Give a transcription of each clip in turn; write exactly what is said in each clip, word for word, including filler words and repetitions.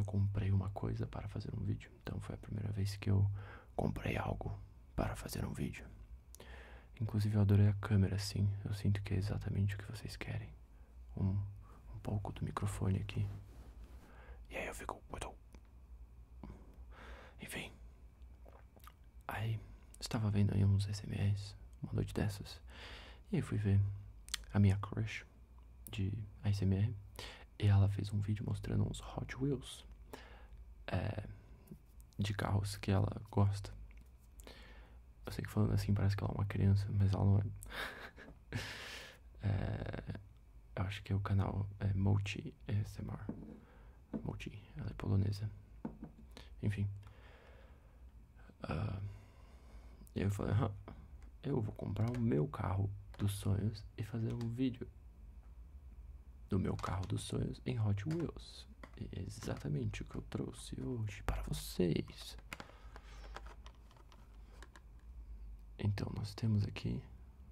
eu comprei uma coisa para fazer um vídeo. Então foi a primeira vez que eu comprei algo para fazer um vídeo. Inclusive eu adorei a câmera, assim. Eu sinto que é exatamente o que vocês querem. Um, um pouco do microfone aqui. E aí eu fico... Enfim. Aí, estava vendo aí uns S M Rs, uma noite dessas. E aí fui ver a minha crush de A S M R. E ela fez um vídeo mostrando uns Hot Wheels. É, de carros que ela gosta. Eu sei que falando assim parece que ela é uma criança, mas ela não é. é eu acho que é o canal é Mochi A S M R. Mochi, ela é polonesa. Enfim. Uh, e eu falei, ah, eu vou comprar o meu carro dos sonhos e fazer um vídeo do meu carro dos sonhos em Hot Wheels. E é exatamente o que eu trouxe hoje para vocês. Então nós temos aqui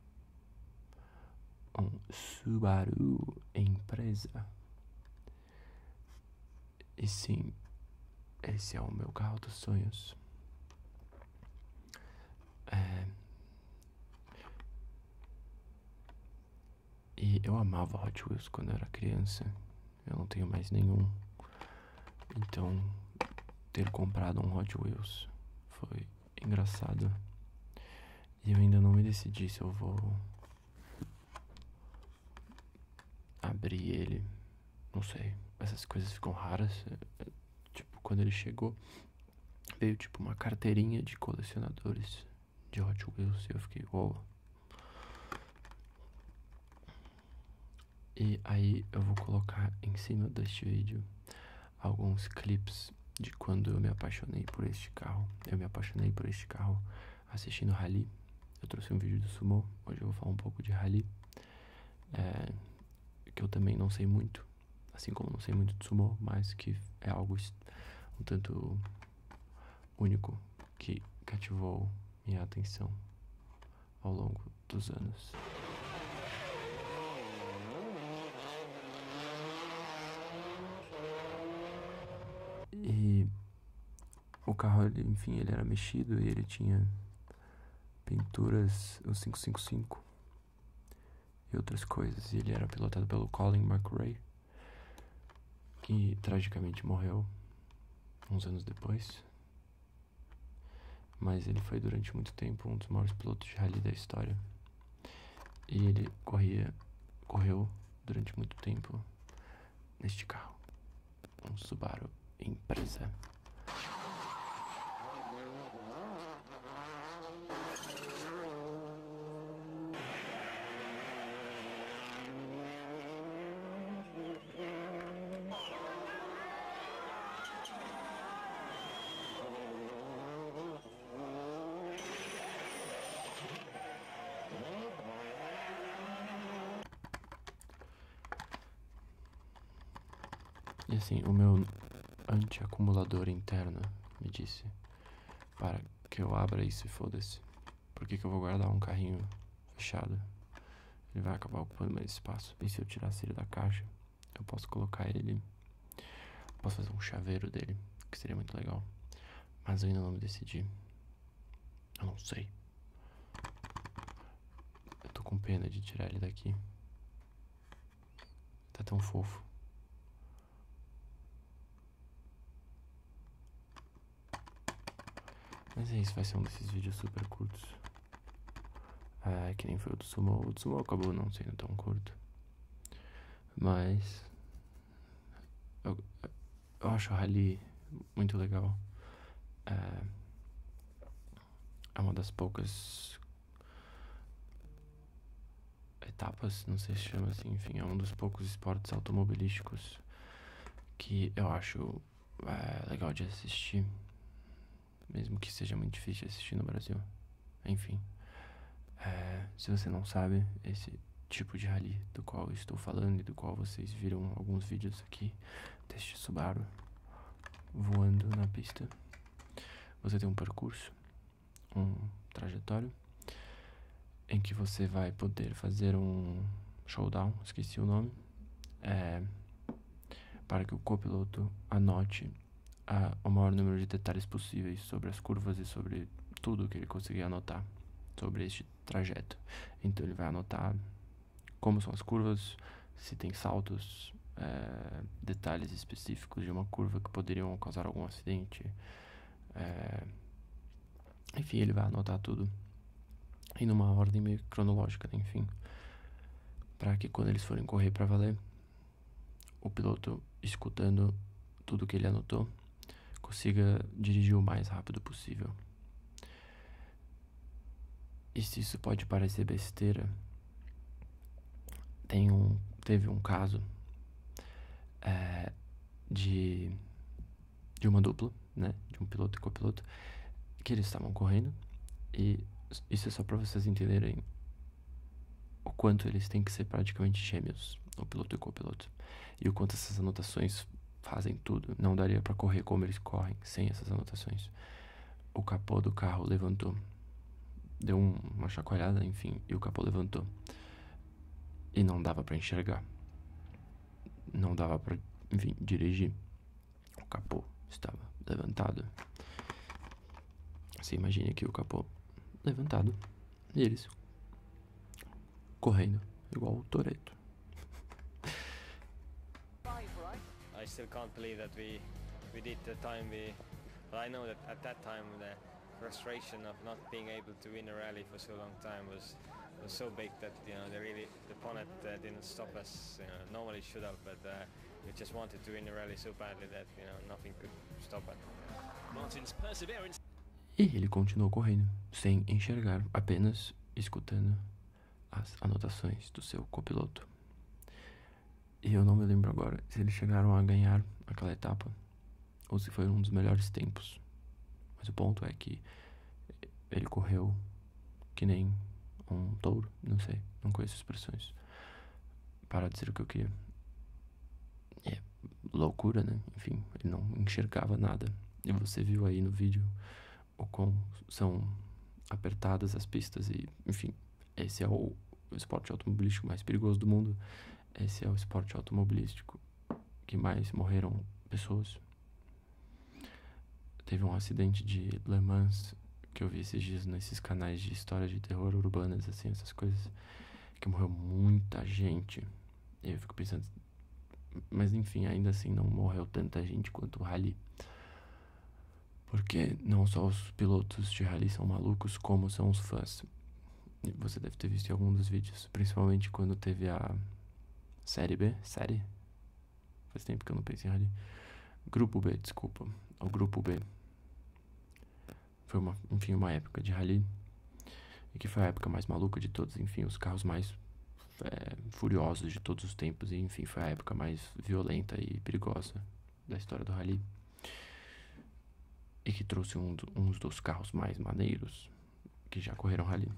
um Subaru Impreza. E sim, esse é o meu carro dos sonhos. É... E eu amava Hot Wheels quando eu era criança. Eu não tenho mais nenhum. Então, ter comprado um Hot Wheels foi engraçado. E eu ainda não me decidi se eu vou abrir ele. Não sei. Essas coisas ficam raras. Tipo, quando ele chegou, veio tipo uma carteirinha de colecionadores de Hot Wheels. E eu fiquei, uou. E aí eu vou colocar em cima deste vídeo alguns clips de quando eu me apaixonei por este carro. Eu me apaixonei por este carro assistindo Rally. Eu trouxe um vídeo do Sumo. Hoje eu vou falar um pouco de Rally. É, que eu também não sei muito. Assim como não sei muito de Sumo, mas que é algo um tanto único que cativou minha atenção ao longo dos anos. E o carro, ele, enfim, ele era mexido e ele tinha pinturas, o quinhentos e cinquenta e cinco e outras coisas. E ele era pilotado pelo Colin McRae, que tragicamente morreu uns anos depois. Mas ele foi durante muito tempo um dos maiores pilotos de rally da história. E ele corria, correu durante muito tempo neste carro, um Subaru Impreza. E assim, o meu anti-acumulador interno me disse para que eu abra isso e foda-se. Por que que eu vou guardar um carrinho fechado? Ele vai acabar ocupando mais espaço. E se eu tirasse ele da caixa, eu posso colocar ele... Posso fazer um chaveiro dele, que seria muito legal. Mas eu ainda não me decidi. Eu não sei. Eu tô com pena de tirar ele daqui. Tá tão fofo. Mas é isso, vai ser um desses vídeos super curtos. Ah, que nem foi o do Sumo. O do Sumo acabou não sendo tão curto. Mas... Eu, eu acho o Rally muito legal. É, é uma das poucas etapas, não sei se chama assim, enfim, é um dos poucos esportes automobilísticos que eu acho é, legal de assistir, mesmo que seja muito difícil de assistir no Brasil. Enfim, é, se você não sabe, esse tipo de rally do qual eu estou falando e do qual vocês viram alguns vídeos aqui deste Subaru voando na pista, você tem um percurso, um trajetório em que você vai poder fazer um showdown, esqueci o nome, é, para que o copiloto anote a, o maior número de detalhes possíveis sobre as curvas e sobre tudo que ele conseguir anotar sobre este trajeto. Então ele vai anotar como são as curvas, se tem saltos, é, detalhes específicos de uma curva que poderiam causar algum acidente. É, enfim, ele vai anotar tudo em uma ordem meio cronológica, né? Enfim, para que quando eles forem correr para valer, o piloto, escutando tudo que ele anotou, consiga dirigir o mais rápido possível. E se isso pode parecer besteira, tem um, teve um caso é, de, de uma dupla, né, de um piloto e copiloto, que eles estavam correndo, e isso é só para vocês entenderem o quanto eles têm que ser praticamente gêmeos, o piloto e o copiloto, e o quanto essas anotações fazem tudo. Não daria para correr como eles correm sem essas anotações. O capô do carro levantou, deu um, uma chacoalhada, enfim, e o capô levantou. E não dava pra enxergar. Não dava pra, enfim, dirigir. O capô estava levantado. Você imagina aqui o capô levantado e eles correndo igual o Toretto. I still can't believe that we we did the time we. But I know that at that time the frustration of not being able to win a rally for so long time was was so big that you know they really the opponent uh, didn't stop us. You know, normally should have, but uh, we just wanted to win the rally so badly that you know nothing could stop it. Martin's perseverance. E ele continuou correndo, sem enxergar, apenas escutando as anotações do seu copiloto. E eu não me lembro agora se eles chegaram a ganhar aquela etapa ou se foi um dos melhores tempos. Mas o ponto é que ele correu que nem um touro, não sei, não conheço expressões para dizer o que eu queria. É loucura, né? Enfim, ele não enxergava nada. E você viu aí no vídeo o quão são apertadas as pistas e, enfim, esse é o, o esporte automobilístico mais perigoso do mundo. Esse é o esporte automobilístico que mais morreram pessoas. Teve um acidente de Le Mans que eu vi esses dias nesses canais de história de terror urbanas, assim, essas coisas, que morreu muita gente. E eu fico pensando, mas enfim, ainda assim não morreu tanta gente quanto o rally. Porque não só os pilotos de rally são malucos, como são os fãs. E você deve ter visto em algum dos vídeos, principalmente quando teve a Série B? Série? Faz tempo que eu não penso em rally. Grupo B, desculpa. O Grupo B. Foi, uma, enfim, uma época de rally. E que foi a época mais maluca de todos. Enfim, os carros mais é, furiosos de todos os tempos. E, enfim, foi a época mais violenta e perigosa da história do rally. E que trouxe um, uns dos carros mais maneiros que já correram rally.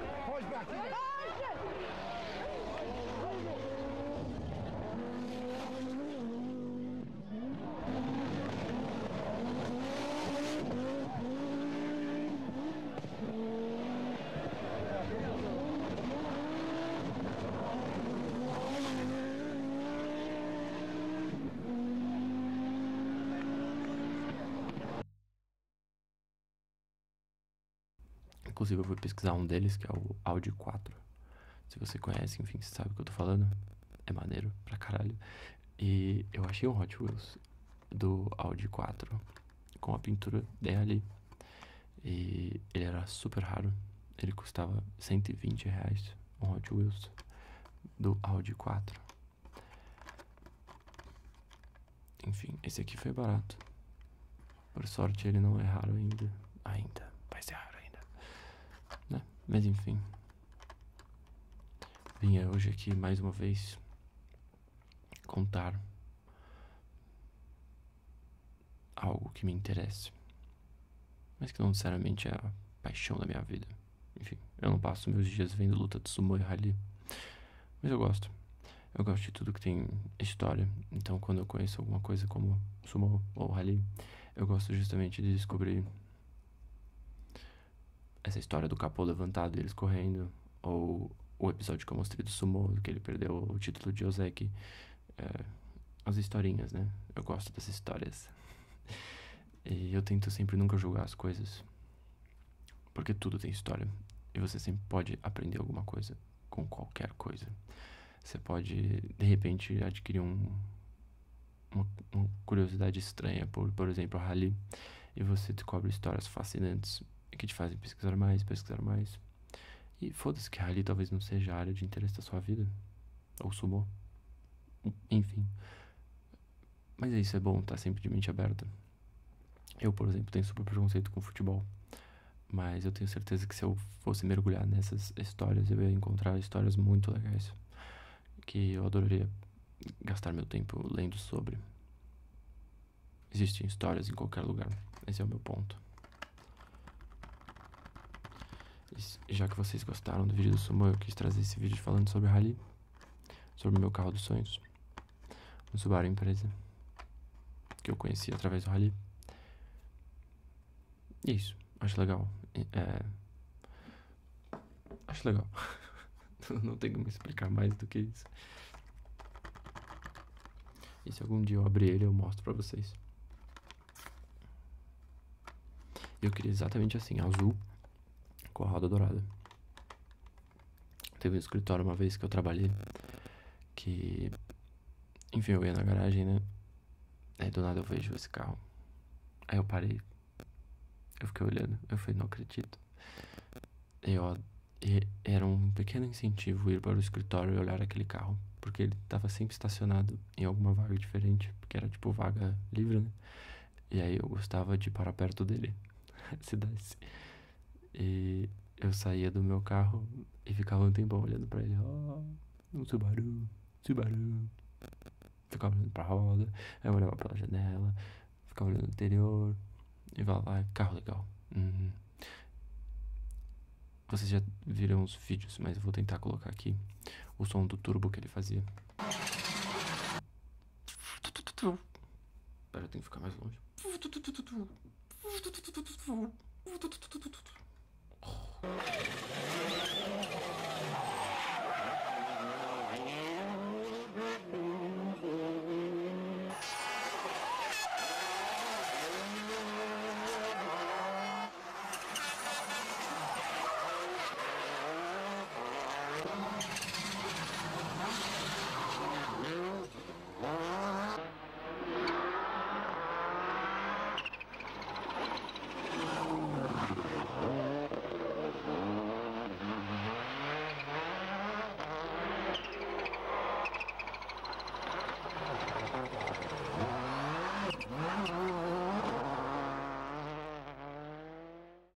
Inclusive eu fui pesquisar um deles, que é o Audi quatro. Se você conhece, enfim, você sabe o que eu tô falando. É maneiro pra caralho. E eu achei um Hot Wheels do Audi quatro com a pintura dele. E ele era super raro. Ele custava cento e vinte reais, um Hot Wheels do Audi quatro. Enfim, esse aqui foi barato. Por sorte ele não é raro ainda. Ainda, vai ser raro ainda, né? Mas enfim, vinha hoje aqui mais uma vez contar algo que me interessa, mas que não necessariamente é a paixão da minha vida. Enfim, eu não passo meus dias vendo luta de sumo e rally, mas eu gosto. Eu gosto de tudo que tem história. Então quando eu conheço alguma coisa como sumo ou rally, eu gosto justamente de descobrir essa história do capô levantado e eles correndo, ou o episódio que eu mostrei do sumo, que ele perdeu o título de Ozeki, é, as historinhas, né? Eu gosto das histórias. E eu tento sempre nunca julgar as coisas, porque tudo tem história. E você sempre pode aprender alguma coisa com qualquer coisa. Você pode, de repente, adquirir um, uma, uma curiosidade estranha por, por exemplo, a rally. E você descobre histórias fascinantes que te fazem pesquisar mais, pesquisar mais. E foda-se que rally talvez não seja a área de interesse da sua vida. Ou sumô. Enfim. Mas é isso, é bom estar sempre de mente aberta. Eu, por exemplo, tenho super preconceito com futebol. Mas eu tenho certeza que se eu fosse mergulhar nessas histórias, eu ia encontrar histórias muito legais. Que eu adoraria gastar meu tempo lendo sobre. Existem histórias em qualquer lugar. Esse é o meu ponto. E já que vocês gostaram do vídeo do Sumo, eu quis trazer esse vídeo falando sobre rally. Sobre o meu carro dos sonhos. Um Subaru Impreza. Que eu conheci através do rally. E isso, acho legal. É... Acho legal. Não tenho como explicar mais do que isso. E se algum dia eu abrir ele, eu mostro pra vocês. Eu queria exatamente assim, azul, com a roda dourada. Teve um escritório uma vez que eu trabalhei, que... Enfim, eu ia na garagem, né? Aí do nada eu vejo esse carro. Aí eu parei. Eu fiquei olhando. Eu falei, não acredito. E, ó, e era um pequeno incentivo ir para o escritório e olhar aquele carro. Porque ele tava sempre estacionado em alguma vaga diferente. Porque era tipo vaga livre, né? E aí eu gostava de parar perto dele. Se desse. E eu saía do meu carro e ficava um tempão olhando pra ele. Ó, oh, um Subaru, Subaru. Ficava olhando pra roda. Aí eu olhava pela janela. Ficava olhando no interior. E vai lá, carro legal. Uhum. Vocês já viram os vídeos, mas eu vou tentar colocar aqui o som do turbo que ele fazia. Pera, eu tenho que ficar mais longe.